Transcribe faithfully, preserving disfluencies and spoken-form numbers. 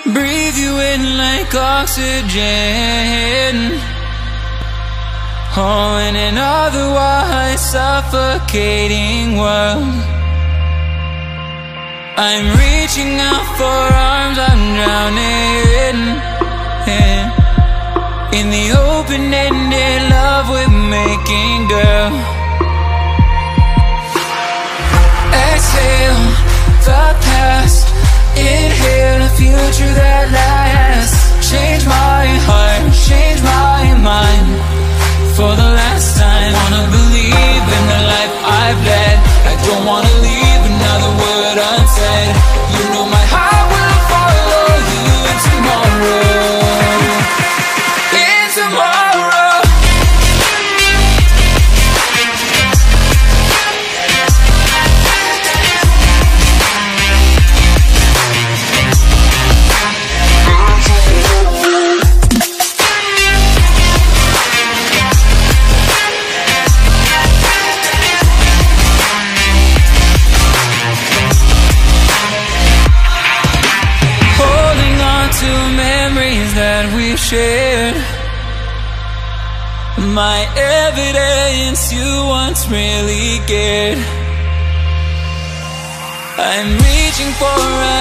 breathe you in like oxygen. Oh, in an otherwise suffocating world, I'm reaching out for arms, I'm drowning in, in the open-ended love we're making, girl. Exhale the past, inhale a future that lasts. Change my heart, change my mind for the last time. Wanna believe in the life I've led. I don't wanna leave another word unsaid. You know my heart will follow you in tomorrow, in tomorrow. That we shared, my evidence you once really cared. I'm reaching for